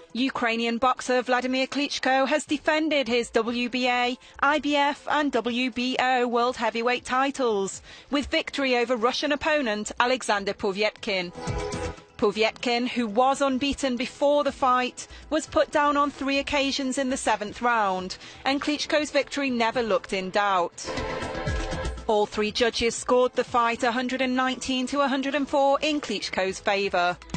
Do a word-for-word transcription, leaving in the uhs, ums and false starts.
Ukrainian boxer Vladimir Klitschko has defended his W B A, I B F and W B O world heavyweight titles, with victory over Russian opponent Alexander Povetkin. Povetkin, who was unbeaten before the fight, was put down on three occasions in the seventh round, and Klitschko's victory never looked in doubt. All three judges scored the fight one hundred nineteen to one hundred four in Klitschko's favour.